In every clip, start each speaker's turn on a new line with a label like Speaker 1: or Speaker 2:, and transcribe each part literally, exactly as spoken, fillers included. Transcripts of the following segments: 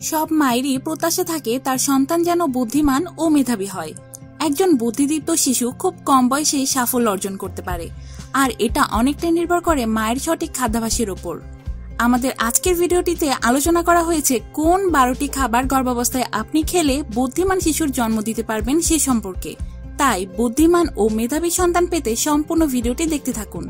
Speaker 1: সব মায়েরই প্রত্যাশা থাকে তার সন্তান যেন বুদ্ধিমান ও মেধাবী হয়। একজন বুদ্ধিদীপ্ত শিশু খুব কম বয়সে সাফল্য অর্জন করতে পারে, আর এটা অনেকটাই নির্ভর করে মায়ের সঠিক খাদ্যাভ্যাসের উপর। আমাদের আজকের ভিডিওটিতে আলোচনা করা হয়েছে কোন বারোটি খাবার গর্ভাবস্থায় আপনি খেলে বুদ্ধিমান শিশুর জন্ম দিতে পারবেন সে সম্পর্কে। তাই বুদ্ধিমান ও মেধাবী সন্তান পেতে সম্পূর্ণ ভিডিওটি দেখতে থাকুন।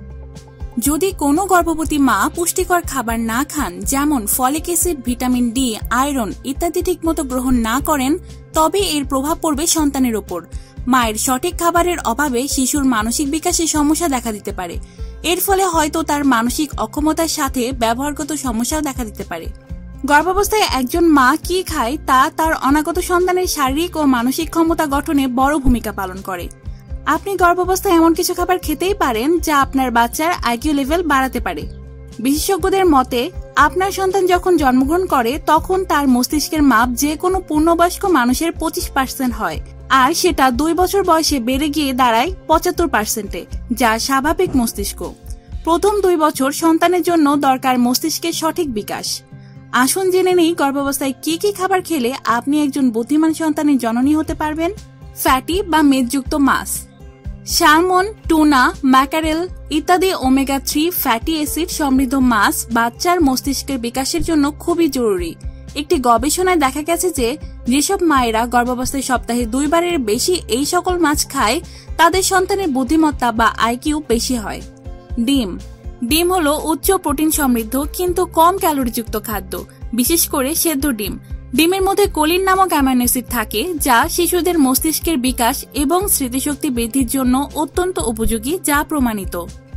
Speaker 1: যদি কোনো গর্ভবতী মা পুষ্টিকর খাবার না খান, যেমন folic acid, vitamin D, iron ইত্যাদি ঠিকমতো গ্রহণ না করেন, তবে এর প্রভাব পড়বে সন্তানের ওপর। মায়ের সঠিক খাবারের অভাবে শিশুর মানসিক বিকাশে সমস্যা দেখা দিতে পারে। এর ফলে হয়তো তার মানসিক অক্ষমতার সাথে ব্যবহারগত সমস্যাও দেখা দিতে পারে। গর্ভাবস্থায় একজন মা কি খায় তা তার অনাগত সন্তানের শারীরিক ও মানসিক ক্ষমতা গঠনে বড় ভূমিকা পালন করে। আপনি গর্ভাবস্থায় এমন কিছু খাবার খেতেই পারেন যা আপনার বাচ্চার আইকিউ লেভেল বাড়াতে পারে। বিশেষজ্ঞদের মতে, আপনার সন্তান যখন জন্মগ্রহণ করে তখন তার মস্তিষ্কের মাপ যে কোনো পূর্ণবয়স্ক মানুষের পঁচিশ পার্সেন্ট হয়, আর সেটা দুই বছর বয়সে বেড়ে গিয়ে দাঁড়ায় পঁচাত্তর পার্সেন্টে, যা স্বাভাবিক মস্তিষ্ক। প্রথম দুই বছর সন্তানের জন্য দরকার মস্তিষ্কের সঠিক বিকাশ। আসুন জেনে নেই গর্ভাবস্থায় কি কি খাবার খেলে আপনি একজন বুদ্ধিমান সন্তানের জননী হতে পারবেন। ফ্যাটি বা মেদযুক্ত মাছ। স্যালমন, টুনা, ম্যাকারেল ইত্যাদি ওমেগা থ্রি ফ্যাটি অ্যাসিড সমৃদ্ধ মাছ বাচ্চার মস্তিষ্কের বিকাশের জন্য খুবই জরুরি। একটি গবেষণায় দেখা গেছে যে যেসব মায়েরা গর্ভাবস্থায় সপ্তাহে দুইবারের বেশি এই সকল মাছ খায়, তাদের সন্তানের বুদ্ধিমত্তা বা আইকিউ বেশি হয়। ডিম। ডিম হলো উচ্চ প্রোটিন সমৃদ্ধ কিন্তু কম ক্যালোরিযুক্ত খাদ্য, বিশেষ করে সেদ্ধ ডিম। ডিমের মধ্যে কোলিন নামক অ্যামাইনো অ্যাসিড থাকে, যা শিশুদের মস্তিষ্কের বিকাশ এবং স্মৃতিশক্তি বৃদ্ধির জন্য অত্যন্ত উপযোগী, যা প্রমাণিত।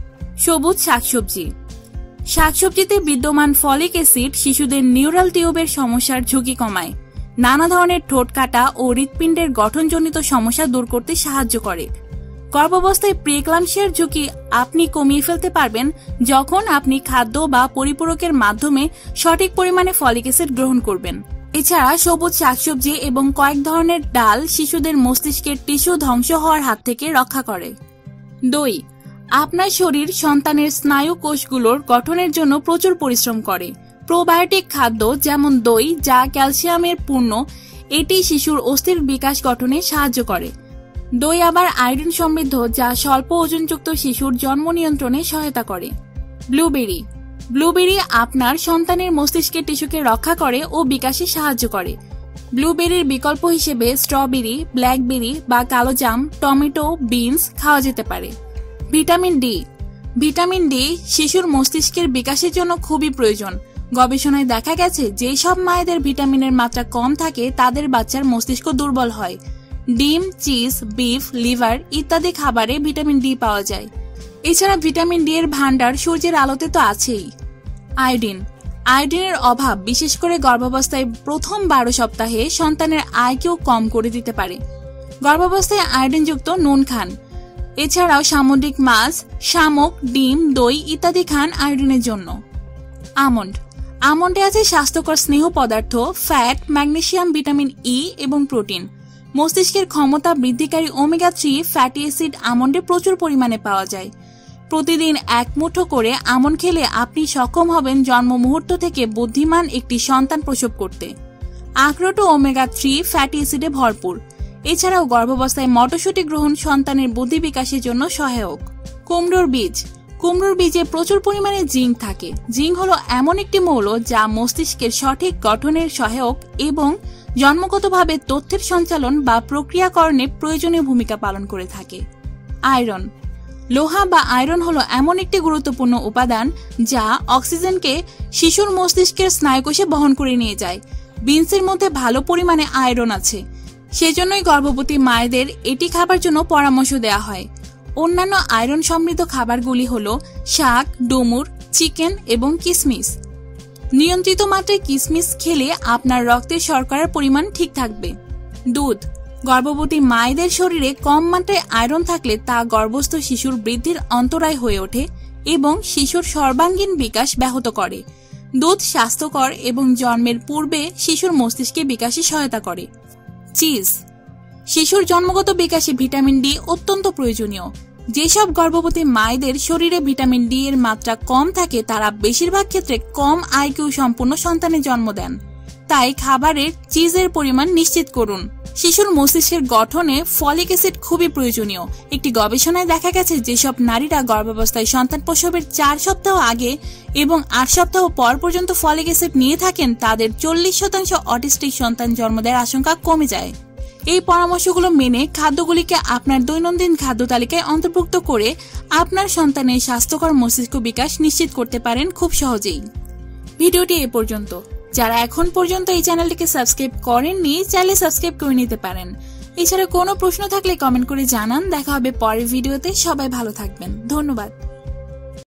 Speaker 1: সবুজ শাকসবজি। শাকসবজিতে বিদ্যমান ফলিক অ্যাসিড শিশুদের নিউরাল টিউবের সমস্যার ঝুঁকি কমায়, নানা ধরনের ঠোঁট কাটা ও হৃৎপিণ্ডের গঠনজনিত সমস্যা দূর করতে সাহায্য করে। গর্ভাবস্থায় প্রিক্লাম্পসিয়ার ঝুঁকি আপনি কমিয়ে ফেলতে পারবেন যখন আপনি খাদ্য বা পরিপূরকের মাধ্যমে সঠিক পরিমাণে ফলিক অ্যাসিড গ্রহণ করবেন। এছাড়া সবুজ শাকসবজি এবং কয়েক ধরনের ডাল শিশুদের মস্তিষ্কের টিস্যু ধ্বংস হওয়ার হাত থেকে রক্ষা করে। দই। আপনার শরীর সন্তানের স্নায়ু কোষগুলোর গঠনের জন্য প্রচুর পরিশ্রম করে। প্রোবায়োটিক খাদ্য যেমন দই, যা ক্যালসিয়ামের পূর্ণ, এটি শিশুর অস্থির বিকাশ গঠনে সাহায্য করে। দই আবার আয়োডিন সমৃদ্ধ, যা স্বল্প ওজনযুক্ত শিশুর জন্ম নিয়ন্ত্রণে সহায়তা করে। ব্লুবেরি। ব্লুবেরি আপনার সন্তানের মস্তিষ্কের টিস্যুকে রক্ষা করে ও বিকাশে সাহায্য করে। ব্লুবেরির বিকল্প হিসেবে স্ট্রবেরি, ব্ল্যাকবেরি বা কালো জাম, টমেটো, বিনস খাওয়া যেতে পারে। Vitamin D. ভিটামিন ডি শিশুর মস্তিষ্কের বিকাশের জন্য খুবই প্রয়োজন। গবেষণায় দেখা গেছে যে সব মায়েদের ভিটামিনের মাত্রা কম থাকে তাদের বাচ্চার মস্তিষ্ক দুর্বল হয়। ডিম, চিজ, বিফ, লিভার ইত্যাদি খাবারে ভিটামিন ডি পাওয়া যায়। এছাড়া ভিটামিন ডি এর ভান্ডার সূর্যের আলোতে তো আছেই। আয়োডিন। আয়োডিনের অভাব বিশেষ করে গর্ভাবস্থায় প্রথম বারো সপ্তাহে সন্তানের আইকিউ কম করে দিতে পারে। গর্ভাবস্থায় আয়োডিনযুক্ত নুন খান। এছাড়াও সামুদ্রিক মাছ, শামুক, ডিম, দই ইত্যাদি খান আয়োডিনের জন্য। আমন্ড। আমন্ডে আছে স্বাস্থ্যকর স্নেহ পদার্থ, ফ্যাট, ম্যাগনেসিয়াম, ভিটামিন ই এবং প্রোটিন। মস্তিষ্কের ক্ষমতা বৃদ্ধিকারী ওমেগা থ্রি ফ্যাটি অ্যাসিড আমন্ডে প্রচুর পরিমাণে পাওয়া যায়। প্রতিদিন এক মুঠো করে আমন্ড খেলে আপনি সক্ষম হবেন জন্ম মুহূর্ত থেকে বুদ্ধিমান একটি সন্তান প্রসব করতে। আখরোটও ওমেগা থ্রি ফ্যাটি অ্যাসিডে ভরপুর। এছাড়াও গর্ভাবস্থায় মটরশুঁটি গ্রহণ সন্তানের বুদ্ধি বিকাশের জন্য সহায়ক। কুমড়োর বীজ। কুমড়োর বীজে প্রচুর পরিমাণে জিঙ্ক থাকে। জিঙ্ক হলো এমন একটি মৌল যা মস্তিষ্কের সঠিক গঠনের সহায়ক এবং জন্মগতভাবে তথ্যের সঞ্চালন বা প্রক্রিয়াকরণে প্রয়োজনীয় ভূমিকা পালন করে থাকে। আয়রন। লোহা বা আয়রন হলো এমন একটি গুরুত্বপূর্ণ উপাদান যা অক্সিজেনকে শিশুর মস্তিষ্কের স্নায়ুকোষে বহন করে নিয়ে যায়। বিনসের মধ্যে ভালো পরিমাণে আয়রন আছে, সেজন্যই গর্ভবতী মায়েদের এটি খাবার জন্য পরামর্শ দেওয়া হয়। অন্যান্য আয়রন সমৃদ্ধ খাবারগুলি হল শাক, ডুমুর, চিকেন এবং কিশমিশ। নিয়ন্ত্রিত মাত্রায় কিশমিশ খেলে আপনার রক্তের শর্করার পরিমাণ ঠিক থাকবে। দুধ। গর্ভবতী মায়েদের শরীরে কম মাত্রায় আয়রন থাকলে তা গর্ভস্থ শিশুর বৃদ্ধির অন্তরায় হয়ে ওঠে এবং শিশুর সর্বাঙ্গীন বিকাশ ব্যাহত করে। দুধ স্বাস্থ্যকর এবং জন্মের পূর্বে শিশুর মস্তিষ্কে বিকাশে সহায়তা করে। চিজ। শিশুর জন্মগত বিকাশে ভিটামিন ডি অত্যন্ত প্রয়োজনীয়। যেসব গর্ভবতী মায়েদের শরীরে ভিটামিন ডি এর মাত্রা কম থাকে তারা বেশিরভাগ ক্ষেত্রে কম আইকিউ সম্পন্ন সন্তানের জন্ম দেন। তাই খাবারের চিজের পরিমাণ নিশ্চিত করুন। শিশুর মস্তিষ্কের গঠনে ফলিক অ্যাসিড খুবই প্রয়োজনীয়। একটি গবেষণায় দেখা গেছে যেসব নারীরা গর্ভাবস্থায় সন্তান প্রসবের চার সপ্তাহ আগে এবং আট সপ্তাহ পর পর্যন্ত ফলিক অ্যাসিড নিয়ে থাকেন তাদের চল্লিশ শতাংশ অটিস্টিক সন্তান জন্ম দেওয়ার আশঙ্কা কমে যায়। এই পরামর্শগুলো মেনে খাদ্যগুলিকে আপনার দৈনন্দিন খাদ্য তালিকায় অন্তর্ভুক্ত করে আপনার সন্তানের স্বাস্থ্যকর মস্তিষ্ক বিকাশ নিশ্চিত করতে পারেন খুব সহজেই। ভিডিওটি এ পর্যন্ত। যারা এখন পর্যন্ত এই চ্যানেলটিকে সাবস্ক্রাইব করেননি চাইলে সাবস্ক্রাইব করে নিতে পারেন। এছাড়া কোনো প্রশ্ন থাকলে কমেন্ট করে জানান। দেখা হবে পরের ভিডিওতে। সবাই ভালো থাকবেন। ধন্যবাদ।